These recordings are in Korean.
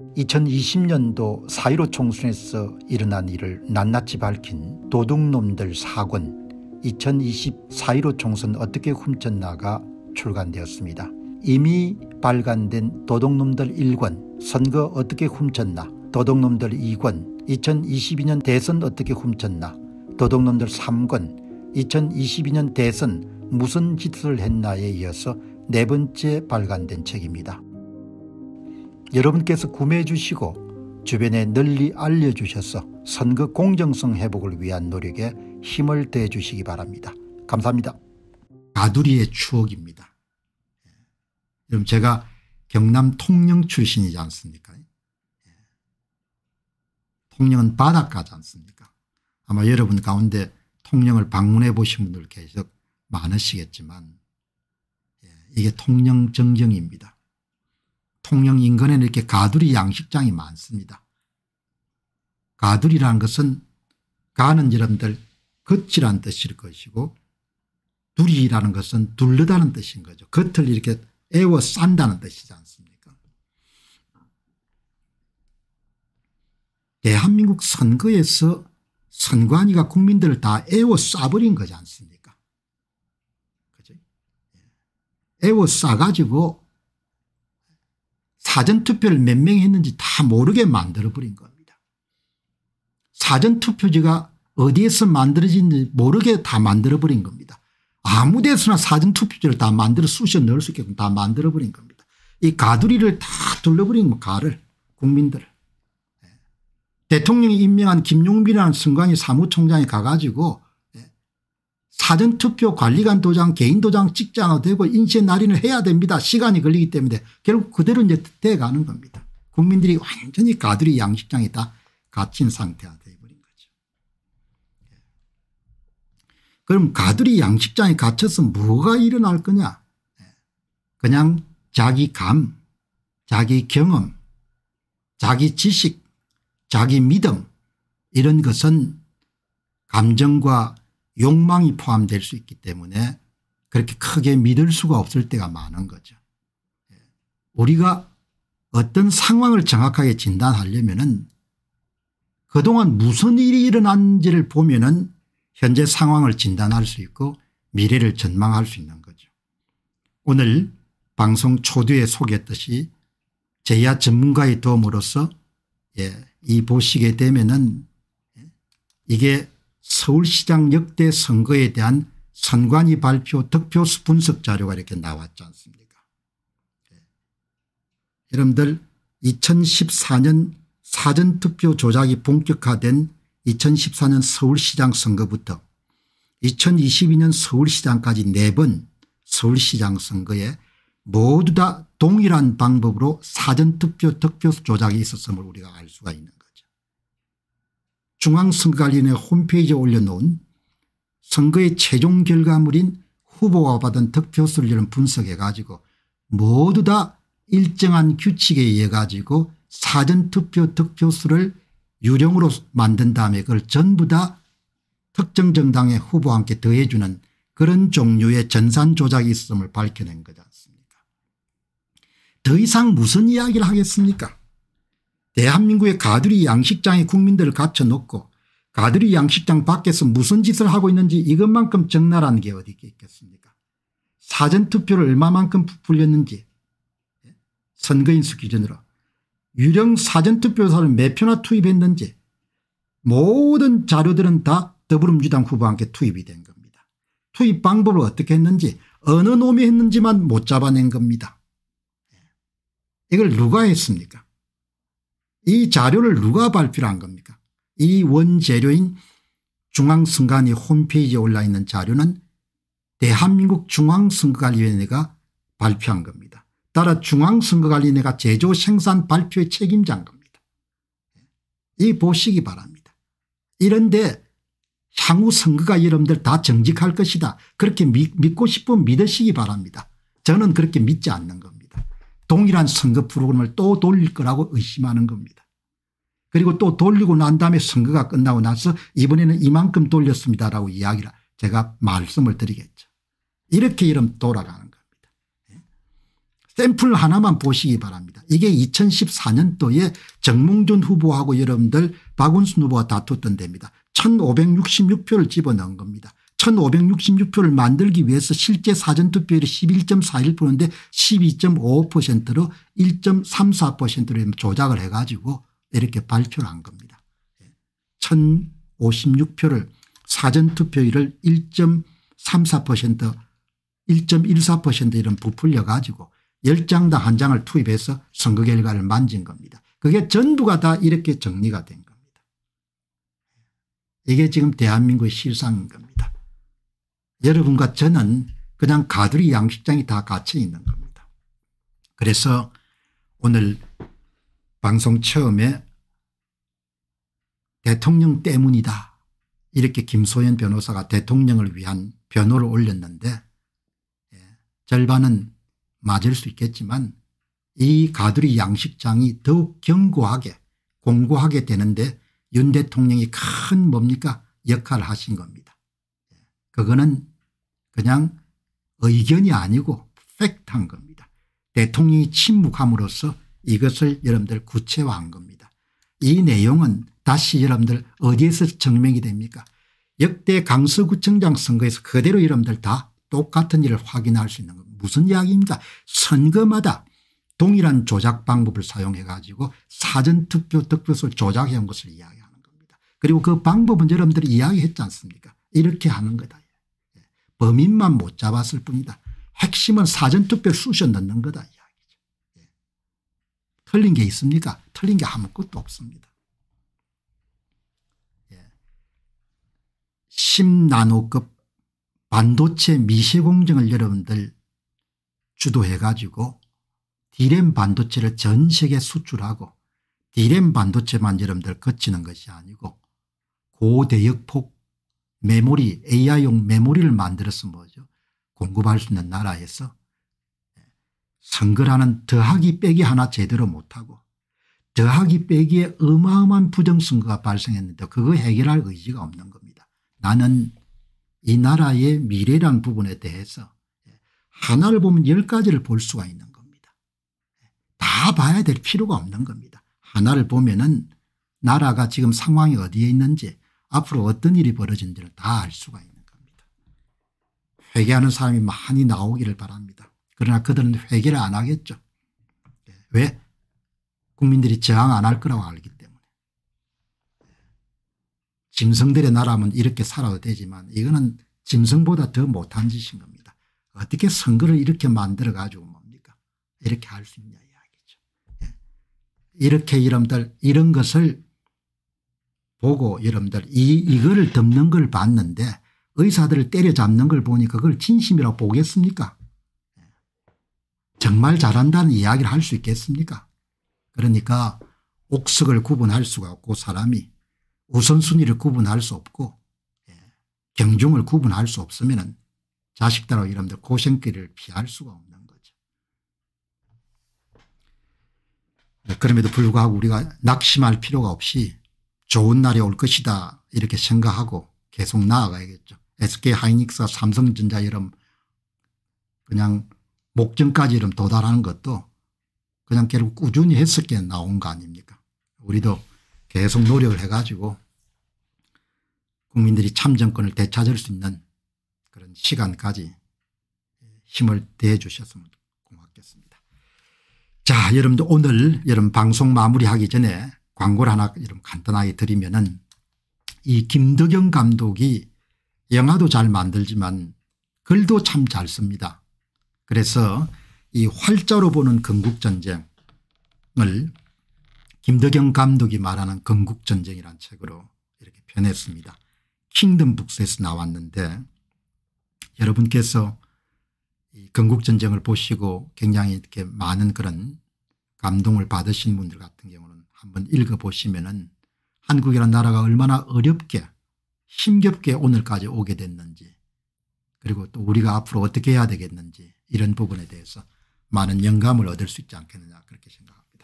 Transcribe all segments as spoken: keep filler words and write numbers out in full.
이천이십 년도 사 일오 총선에서 일어난 일을 낱낱이 밝힌 도둑놈들 사 권 이천이십 사 일오 총선 어떻게 훔쳤나가 출간되었습니다. 이미 발간된 도둑놈들 일 권 선거 어떻게 훔쳤나, 도둑놈들 이 권 이천이십이 년 대선 어떻게 훔쳤나, 도둑놈들 삼 권 이천이십이 년 대선 무슨 짓을 했나에 이어서 네 번째 발간된 책입니다. 여러분께서 구매해 주시고 주변에 널리 알려주셔서 선거 공정성 회복을 위한 노력에 힘을 더해 주시기 바랍니다. 감사합니다. 가두리의 추억입니다. 여러분, 제가 경남 통영 출신이지 않습니까? 통영은 바닷가지 않습니까? 아마 여러분 가운데 통영을 방문해 보신 분들 계속 많으시겠지만 이게 통영 정경입니다. 통영 인근에는 이렇게 가두리 양식장이 많습니다. 가두리라는 것은 가는 여러분들 겉이라는 뜻일 것이고, 두리라는 것은 둘르다는 뜻인 거죠. 겉을 이렇게 에워 싼다는 뜻이지 않습니까? 대한민국 선거에서 선관위가 국민들을 다 에워 싸버린 거지 않습니까? 그죠? 에워 싸가지고 사전투표를 몇 명이 했는지 다 모르게 만들어버린 겁니다. 사전투표지가 어디에서 만들어진지 모르게 다 만들어버린 겁니다. 아무 데서나 사전투표지를 다 만들어 쑤셔 넣을 수 있게끔 다 만들어버린 겁니다. 이 가두리를 다 둘러버린 거, 가를, 국민들을. 대통령이 임명한 김용빈이라는 선관위 사무총장이 가가지고 사전투표 관리관 도장, 개인 도장 찍자가 되고 인쇄 날인을 해야 됩니다. 시간이 걸리기 때문에 결국 그대로 이제 돼 가는 겁니다. 국민들이 완전히 가두리 양식장에 다 갇힌 상태가 되어버린 거죠. 그럼 가두리 양식장에 갇혀서 뭐가 일어날 거냐? 그냥 자기 감, 자기 경험, 자기 지식, 자기 믿음, 이런 것은 감정과 욕망이 포함될 수 있기 때문에 그렇게 크게 믿을 수가 없을 때가 많은 거죠. 우리가 어떤 상황을 정확하게 진단하려면은 그동안 무슨 일이 일어난지를 보면은 현재 상황을 진단할 수 있고 미래를 전망할 수 있는 거죠. 오늘 방송 초두에 소개했듯이 제야 전문가의 도움으로서 예, 이 보시게 되면은 이게 서울시장 역대 선거에 대한 선관위 발표 득표수 분석 자료가 이렇게 나왔지 않습니까? 여러분들 이천십사 년 사전투표 조작이 본격화된 이천십사 년 서울시장 선거부터 이천이십이 년 서울시장까지 네 번 서울시장 선거에 모두 다 동일한 방법으로 사전투표 득표수 조작이 있었음을 우리가 알 수가 있는 거죠. 중앙선거관리위원회 홈페이지에 올려놓은 선거의 최종 결과물인 후보가 받은 득표수를 이런 분석해 가지고 모두 다 일정한 규칙에 의해 가지고 사전투표 득표수를 유령으로 만든 다음에 그걸 전부 다 특정 정당의 후보와 함께 더해주는 그런 종류의 전산 조작이 있음을 밝혀낸 거지 않습니까? 더 이상 무슨 이야기를 하겠습니까? 대한민국의 가두리 양식장에 국민들을 갇혀놓고 가두리 양식장 밖에서 무슨 짓을 하고 있는지 이것만큼 적나라한 게 어디 있겠습니까? 사전투표를 얼마만큼 부풀렸는지, 선거인 수 기준으로 유령 사전투표사를 몇 표나 투입했는지 모든 자료들은 다 더불어민주당 후보와 함께 투입이 된 겁니다. 투입 방법을 어떻게 했는지 어느 놈이 했는지만 못 잡아낸 겁니다. 이걸 누가 했습니까? 이 자료를 누가 발표를 한 겁니까? 이 원재료인 중앙선관위 홈페이지에 올라있는 자료는 대한민국 중앙선거관리위원회가 발표한 겁니다. 따라 중앙선거관리위원회가 제조 생산 발표의 책임자인 겁니다. 이 보시기 바랍니다. 이런데 향후 선거가 여러분들 다 정직할 것이다, 그렇게 믿, 믿고 싶으면 믿으시기 바랍니다. 저는 그렇게 믿지 않는 겁니다. 동일한 선거 프로그램을 또 돌릴 거라고 의심하는 겁니다. 그리고 또 돌리고 난 다음에 선거가 끝나고 나서 이번에는 이만큼 돌렸습니다라고 이야기를 제가 말씀을 드리겠죠. 이렇게 이러면 돌아가는 겁니다. 샘플 하나만 보시기 바랍니다. 이게 이천십사 년도에 정몽준 후보하고 여러분들 박원순 후보가 다투었던 데입니다. 천오백육십육 표를 집어넣은 겁니다. 천오백육십육 표를 만들기 위해서 실제 사전투표율이 십일 점 사일 퍼센트인데 십이 점 오오 퍼센트로 일 점 삼사 퍼센트로 조작을 해가지고 이렇게 발표를 한 겁니다. 천오십육 표를 사전투표율을 일 점 삼사 퍼센트 일 점 일사 퍼센트 이런 부풀려 가지고 열 장당 한 장을 투입해서 선거 결과를 만진 겁니다. 그게 전부가 다 이렇게 정리가 된 겁니다. 이게 지금 대한민국의 실상인 겁니다. 여러분과 저는 그냥 가두리 양식장이 다 갇혀 있는 겁니다. 그래서 오늘 방송 처음에 대통령 때문이다 이렇게 김소연 변호사가 대통령을 위한 변호를 올렸는데 절반은 맞을 수 있겠지만 이 가두리 양식장이 더욱 견고하게 공고하게 되는데 윤 대통령이 큰 뭡니까 역할을 하신 겁니다. 그거는 그냥 의견이 아니고 팩트한 겁니다. 대통령이 침묵함으로써 이것을 여러분들 구체화한 겁니다. 이 내용은 다시 여러분들 어디에서 증명이 됩니까? 역대 강서구청장 선거에서 그대로 여러분들 다 똑같은 일을 확인할 수 있는 겁니다. 무슨 이야기입니까? 선거마다 동일한 조작 방법을 사용해 가지고 사전투표 득표수를 조작해 온 것을 이야기하는 겁니다. 그리고 그 방법은 여러분들이 이야기했지 않습니까? 이렇게 하는 거다. 범인만 못 잡았을 뿐이다. 핵심은 사전투표를 쑤셔 넣는 거다 이야기죠. 틀린 게 있습니까? 틀린 게 아무것도 없습니다. 십 나노급 반도체 미세 공정을 여러분들 주도해 가지고 디램 반도체를 전 세계에 수출하고 디램 반도체만 여러분들 거치는 것이 아니고 고대역폭 메모리 에이아이용 메모리를 만들어서 뭐죠 공급할 수 있는 나라에서 선거라는 더하기 빼기 하나 제대로 못하고 더하기 빼기에 어마어마한 부정선거가 발생했는데 그거 해결할 의지가 없는 겁니다. 나는 이 나라의 미래라는 부분에 대해서 하나를 보면 열 가지를 볼 수가 있는 겁니다. 다 봐야 될 필요가 없는 겁니다. 하나를 보면은 나라가 지금 상황이 어디에 있는지 앞으로 어떤 일이 벌어진지를 다 알 수가 있는 겁니다. 회개하는 사람이 많이 나오기를 바랍니다. 그러나 그들은 회개를 안 하겠죠. 왜? 국민들이 저항 안 할 거라고 알기 때문에. 짐승들의 나라면 이렇게 살아도 되지만 이거는 짐승보다 더 못한 짓인 겁니다. 어떻게 선거를 이렇게 만들어 가지고 뭡니까 이렇게 할 수 있냐 이야기죠. 이렇게 여러분들 이런 것을 보고 여러분들 이, 이거를 덮는 걸 봤는데 의사들을 때려잡는 걸 보니 그걸 진심이라고 보겠습니까? 정말 잘한다는 이야기를 할 수 있겠습니까? 그러니까 옥석을 구분할 수가 없고 사람이 우선순위를 구분할 수 없고 경중을 구분할 수 없으면 자식들하고 여러분들 고생길을 피할 수가 없는 거죠. 그럼에도 불구하고 우리가 낙심할 필요가 없이 좋은 날이 올 것이다 이렇게 생각하고 계속 나아가야겠죠. 에스케이하이닉스와 삼성전자 이런 그냥 목전까지 이런 도달하는 것도 그냥 결국 꾸준히 했었기에 나온 거 아닙니까? 우리도 계속 노력을 해가지고 국민들이 참정권을 되찾을 수 있는 그런 시간까지 힘을 대해 주셨으면 고맙겠습니다. 자, 여러분들 오늘 여러분 방송 마무리하기 전에 광고를 하나 여러분 간단하게 드리면은 이 김덕영 감독이 영화도 잘 만들지만 글도 참 잘 씁니다. 그래서 이 활자로 보는 건국전쟁을 김덕영 감독이 말하는 건국전쟁이라는 책으로 이렇게 펴냈습니다. 킹덤 북스에서 나왔는데 여러분께서 이 건국전쟁을 보시고 굉장히 이렇게 많은 그런 감동을 받으신 분들 같은 경우는 한번 읽어보시면은 한국이라는 나라가 얼마나 어렵게 힘겹게 오늘까지 오게 됐는지 그리고 또 우리가 앞으로 어떻게 해야 되겠는지 이런 부분에 대해서 많은 영감을 얻을 수 있지 않겠느냐 그렇게 생각합니다.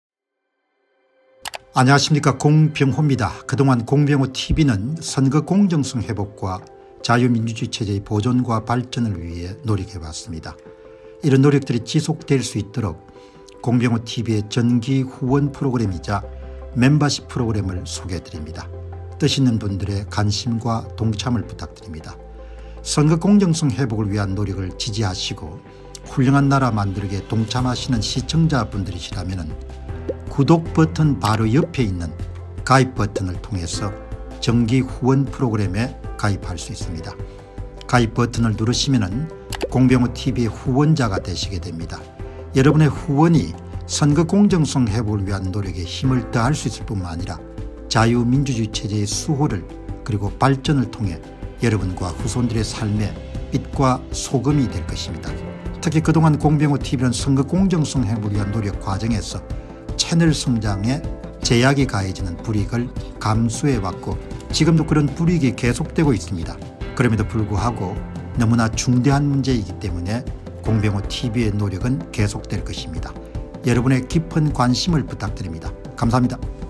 안녕하십니까, 공병호입니다. 그동안 공병호티비는 선거 공정성 회복과 자유민주주의 체제의 보존과 발전을 위해 노력해왔습니다. 이런 노력들이 지속될 수 있도록 공병호티비의 정기 후원 프로그램이자 멤버십 프로그램을 소개해드립니다. 뜻 있는 분들의 관심과 동참을 부탁드립니다. 선거 공정성 회복을 위한 노력을 지지하시고 훌륭한 나라 만들기에 동참하시는 시청자분들이시라면 구독 버튼 바로 옆에 있는 가입 버튼을 통해서 정기 후원 프로그램에 가입할 수 있습니다. 가입 버튼을 누르시면 공병호티비의 후원자가 되시게 됩니다. 여러분의 후원이 선거 공정성 회복을 위한 노력에 힘을 더할 수 있을 뿐만 아니라 자유민주주의 체제의 수호를 그리고 발전을 통해 여러분과 후손들의 삶에 빛과 소금이 될 것입니다. 특히 그동안 공병호티비는 선거 공정성 회복을 위한 노력 과정에서 채널 성장에 제약이 가해지는 불이익을 감수해왔고 지금도 그런 불이익이 계속되고 있습니다. 그럼에도 불구하고 너무나 중대한 문제이기 때문에 공병호티비의 노력은 계속될 것입니다. 여러분의 깊은 관심을 부탁드립니다. 감사합니다.